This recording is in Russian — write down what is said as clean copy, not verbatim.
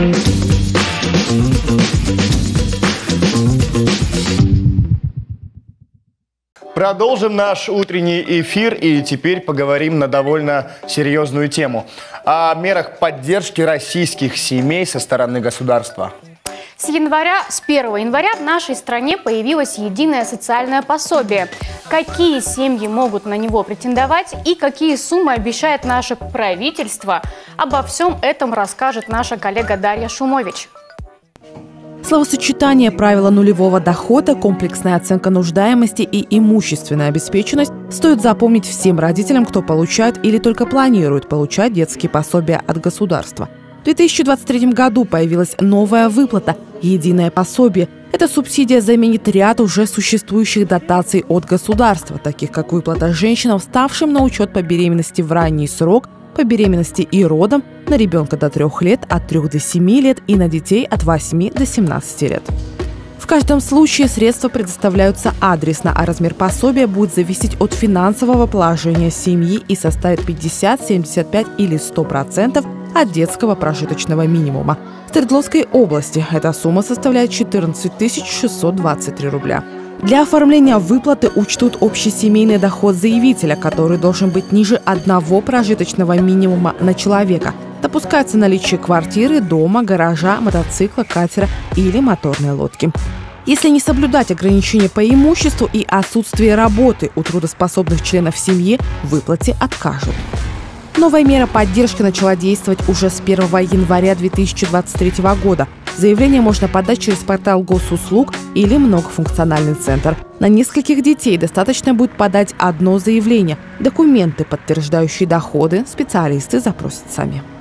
Продолжим наш утренний эфир и теперь поговорим на довольно серьезную тему. О мерах поддержки российских семей со стороны государства. С 1 января в нашей стране появилось единое социальное пособие. Какие семьи могут на него претендовать и какие суммы обещает наше правительство? Обо всем этом расскажет наша коллега Дарья Шумович. Словосочетание правила нулевого дохода, комплексная оценка нуждаемости и имущественная обеспеченность стоит запомнить всем родителям, кто получает или только планирует получать детские пособия от государства. В 2023 году появилась новая выплата – единое пособие. Эта субсидия заменит ряд уже существующих дотаций от государства, таких как выплата женщинам, вставшим на учет по беременности в ранний срок, по беременности и родам, на ребенка до 3 лет, от 3 до 7 лет и на детей от 8 до 17 лет. В каждом случае средства предоставляются адресно, а размер пособия будет зависеть от финансового положения семьи и составит 50, 75 или 100% от детского прожиточного минимума. В Свердловской области эта сумма составляет 14 623 рубля. Для оформления выплаты учтут общий семейный доход заявителя, который должен быть ниже одного прожиточного минимума на человека. Допускается наличие квартиры, дома, гаража, мотоцикла, катера или моторной лодки. Если не соблюдать ограничения по имуществу и отсутствие работы у трудоспособных членов семьи, в выплате откажут. Новая мера поддержки начала действовать уже с 1 января 2023 года. Заявление можно подать через портал госуслуг или многофункциональный центр. На нескольких детей достаточно будет подать одно заявление. Документы, подтверждающие доходы, специалисты запросят сами.